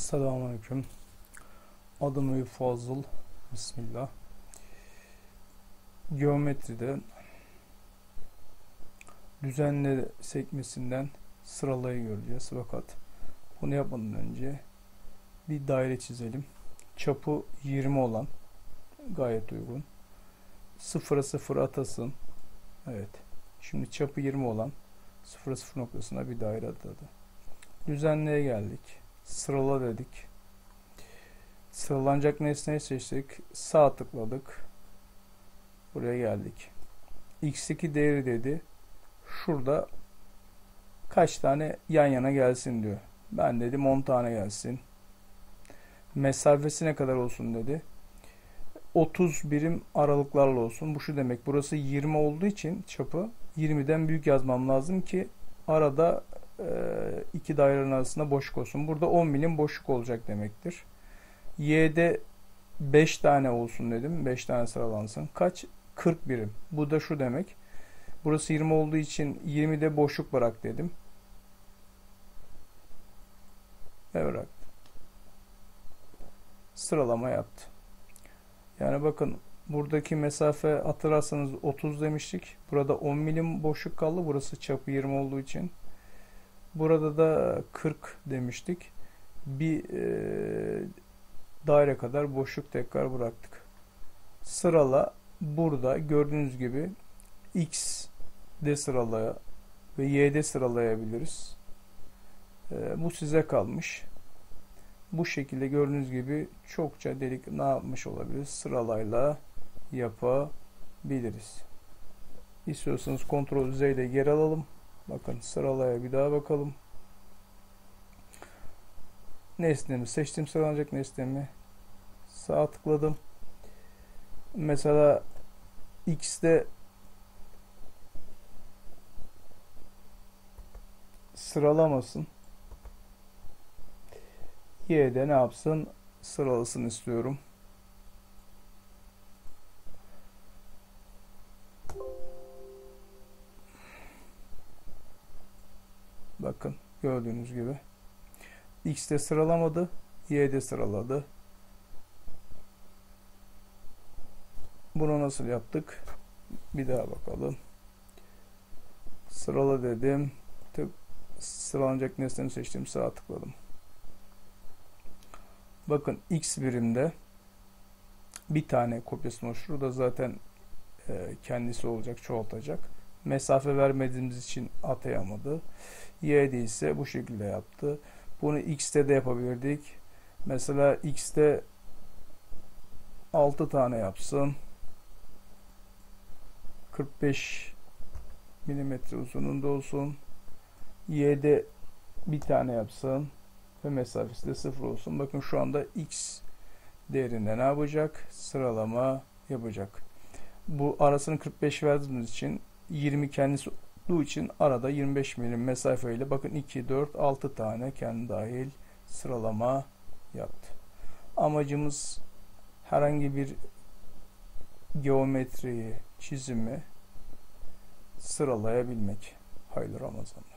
Selamünaleyküm. Adım Eyüp Fazıl. Bismillah. Geometride düzenle sekmesinden sıralayı göreceğiz. Fakat bunu yapmadan önce bir daire çizelim. Çapı 20 olan gayet uygun. Sıfıra sıfır atasın. Evet. Şimdi çapı 20 olan sıfıra sıfır noktasına bir daire atadı. Düzenleye geldik. Sırala dedik. Sıralanacak nesneyi seçtik. Sağ tıkladık. Buraya geldik. X'teki değeri dedi. Şurada kaç tane yan yana gelsin diyor. Ben dedim 10 tane gelsin. Mesafesi ne kadar olsun dedi. 30 birim aralıklarla olsun. Bu şu demek. Burası 20 olduğu için çapı 20'den büyük yazmam lazım ki arada iki dairenin arasında boşluk olsun. Burada 10 milim boşluk olacak demektir. Y'de 5 tane olsun dedim. 5 tane sıralansın. Kaç? 40 birim. Bu da şu demek. Burası 20 olduğu için 20'de boşluk bırak dedim. Ve bıraktım. Sıralama yaptı. Yani bakın buradaki mesafe hatırlarsanız 30 demiştik. Burada 10 milim boşluk kaldı. Burası çapı 20 olduğu için. Burada da 40 demiştik. Bir daire kadar boşluk tekrar bıraktık. Sırala burada gördüğünüz gibi X'de sıralaya ve Y'de sıralayabiliriz. Bu size kalmış. Bu şekilde gördüğünüz gibi çokça delik ne yapmış olabiliriz? Sıralayla yapabiliriz. İstiyorsanız Ctrl Z ile geri alalım. Bakın sıralaya bir daha bakalım. Nesnemi seçtim, sıralanacak nesnemi. Sağ tıkladım. Mesela X'de sıralamasın. Y'de ne yapsın? Sıralasın istiyorum. Bakın gördüğünüz gibi. X'de sıralamadı. Y'de sıraladı. Bunu nasıl yaptık? Bir daha bakalım. Sırala dedim. Sıralanacak nesnemi seçtim. Sağa tıkladım. Bakın X birimde bir tane kopyasını oluşturur. Da zaten kendisi olacak, çoğaltacak. Mesafe vermediğimiz için atayamadı. Y'de ise bu şekilde yaptı. Bunu X'te de yapabilirdik. Mesela X'te 6 tane yapsın. 45 milimetre uzunluğunda olsun. Y'de bir tane yapsın. Ve mesafesi de 0 olsun. Bakın şu anda X değerinde ne yapacak? Sıralama yapacak. Bu arasını 45 verdiğimiz için 20 kendisi olduğu için arada 25 milim mesafe ile bakın 2, 4, 6 tane kendi dahil sıralama yaptı. Amacımız herhangi bir geometriyi, çizimi sıralayabilmek. Hayırlı Ramazan.